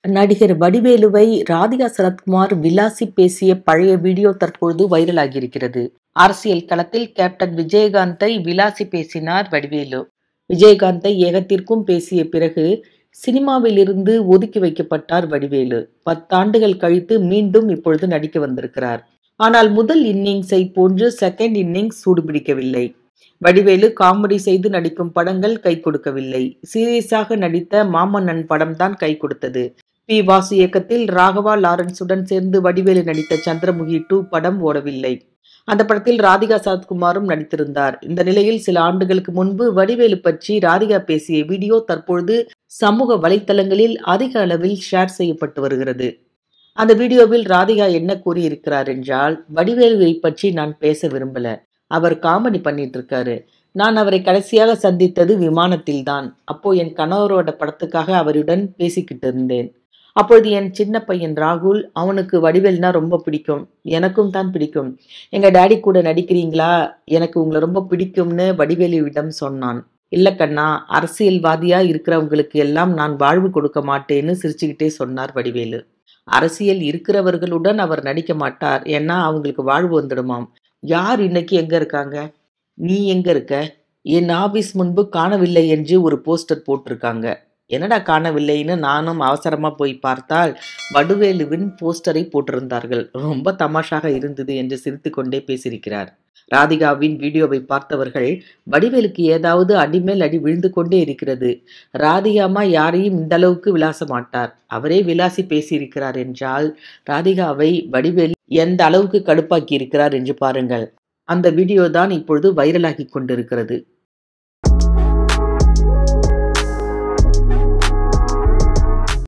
நடிகர் வடிவேலுவை ராதிகா சரத்குமார் விலாசி பேசிய பழைய வீடியோ தற்பொழுது வைரலாகியிருக்கிறது. அரசியல் களத்தில் கேப்டன் விஜயகாந்தை விலாசி பேசினார் வடிவேலு. விஜயகாந்தை ஏகத்திற்கும் பேசிய பிறகு சினிமாவில் இருந்து ஒதுக்கி வைக்கப்பட்டார் வடிவேலு. 10 ஆண்டுகள் கழித்து மீண்டும் இப்பொழுது நடிக்க வந்திருக்கிறார். ஆனால் முதல் இன்னிங்ஸை போன்று செகண்ட் இன்னிங்ஸ் சூடுபிடிக்கவில்லை. வடிவேலு காமெடி செய்து நடிக்கும் படங்கள் கை கொடுக்கவில்லை. சீரியஸாக நடித்த மாமன்னன் படம்தான் கை கொடுத்தது. பி. வாசு இயக்கத்தில் ராகவா லாரன்ஸுடன் சேர்ந்து வடிவேலு நடித்த சந்திரமுகி 2 படம் ஓடவில்லை. அந்த படத்தில் ராதிகா சரத்குமாரும் நடித்திருந்தார். இந்த நிலையில் சில ஆண்டுகளுக்கு முன்பு வடிவேலு பற்றி ராதிகா பேசிய வீடியோ தற்பொழுது சமூக வலைத்தளங்களில் அதிக அளவில் ஷேர் செய்யப்பட்டு வருகிறது. அந்த வீடியோவில் ராதிகா என்ன கூறியிருக்கிறார் என்றால், வடிவேலுவை பற்றி நான் பேச விரும்பல. அவர் காமெடி பண்ணிட்டு இருக்காரு. நான் அவரை கடைசியாக சந்தித்தது விமானத்தில் தான். அப்போ என் கணவரோட படத்துக்காக அவருடன் பேசிக்கிட்டு இருந்தேன். அப்பொழுது என் சின்ன பையன் ராகுல், அவனுக்கு வடிவேல்னா ரொம்ப பிடிக்கும், எனக்கும் தான் பிடிக்கும். எங்க டாடி கூட நடிக்கிறீங்களா, எனக்கு உங்களை ரொம்ப பிடிக்கும்னு வடிவேலுவிடம் சொன்னான். இல்ல கண்ணா, அரசியல்வாதியா இருக்கிறவங்களுக்கு எல்லாம் நான் வாழ்வு கொடுக்க மாட்டேன்னு சிரிச்சுக்கிட்டே சொன்னார் வடிவேலு. அரசியல் இருக்கிறவர்களுடன் அவர் நடிக்க மாட்டார், ஏன்னா அவங்களுக்கு வாழ்வு வந்துடுமாம். யார் இன்னைக்கு எங்க இருக்காங்க? நீ எங்க இருக்க? என் ஆபீஸ் முன்பு காணவில்லை என்று ஒரு போஸ்டர் போட்டிருக்காங்க. என்னடா காணவில்லைன்னு நானும் அவசரமா போய் பார்த்தால் வடிவேலுவின் போஸ்டரை போட்டிருந்தார்கள். ரொம்ப தமாஷாக இருந்தது என்று சிரித்துக்கொண்டே பேசியிருக்கிறார். ராதிகாவின் வீடியோவை பார்த்தவர்கள், வடிவேலுக்கு ஏதாவது அடிமேல் அடி விழுந்து கொண்டே இருக்கிறது. ராதிகாமா யாரையும் இந்த அளவுக்கு விலாச மாட்டார். அவரே விலாசி பேசியிருக்கிறார் என்றால் ராதிகாவை வடிவேலு எந்த அளவுக்கு கடுப்பாக்கி இருக்கிறார் என்று பாருங்கள். அந்த வீடியோ தான் இப்பொழுது வைரலாகி கொண்டிருக்கிறது.